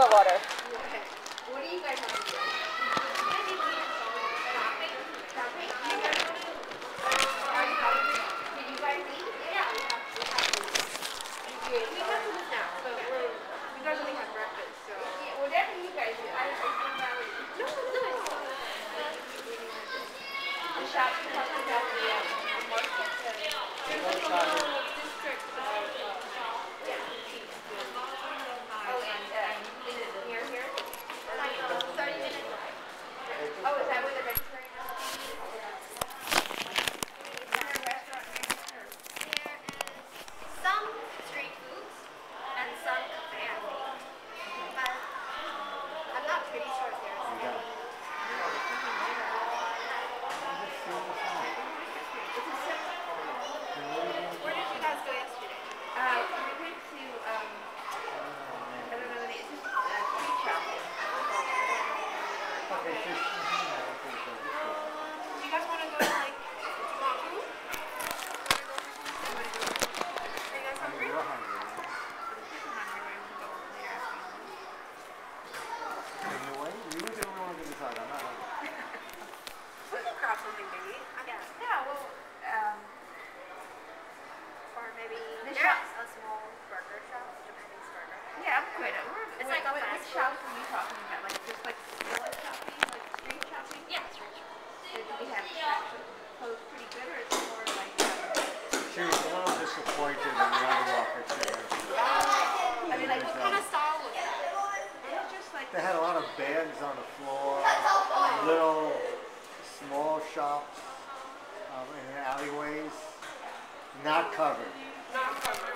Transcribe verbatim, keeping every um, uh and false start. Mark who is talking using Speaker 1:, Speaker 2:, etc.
Speaker 1: bottle of water.
Speaker 2: Okay. What do you guys want to do? Shopping? Shopping? You guys want to? Are you going to? Did you guys eat? Yeah, we have. We have food. We have food now, but we're. You guys only have breakfast, so. Yeah, whatever you guys do. I. I think that would. No, no. The shopping talking about the uh, market. There's like a little district. Uh, yeah. Oh, and uh, is it near here? Like a thirty minute drive. Oh, is that where the vegetarian is? Is there a restaurant near here?
Speaker 3: There is some street foods and some fancy, but I'm not pretty sure if there's any. Where did you guys go yesterday?
Speaker 2: Uh, we went to, um, I don't know the name, it's just uh, street shopping.
Speaker 3: Okay.
Speaker 2: Do you guys want to go to, like, do you want food? Are you guys hungry?
Speaker 4: We're hungry. Anyway, you were the only one to decide. I'm not hungry.
Speaker 2: We can grab something to eat.
Speaker 3: Yeah.
Speaker 2: Yeah, well, um,
Speaker 3: Or maybe
Speaker 2: The
Speaker 3: there's
Speaker 2: shop-
Speaker 3: a small burger shop, Japanese burger.
Speaker 2: yeah, I'm good. We're,
Speaker 3: It's
Speaker 2: what,
Speaker 3: like a
Speaker 2: what,
Speaker 3: fast
Speaker 2: what
Speaker 3: food.
Speaker 2: shops are you talking about? Like, just like village shopping, like street shopping?
Speaker 3: Yeah, street shop.
Speaker 2: So do we have actually clothes pretty good, or is it more like, um,
Speaker 4: She was a little disappointed in the Under Walker chair.
Speaker 2: I mean, like,
Speaker 3: What kind of style was it?
Speaker 2: it's just like,
Speaker 4: They had a lot of bags on the floor, little small shops um, in the alleyways, not covered.
Speaker 2: not covered.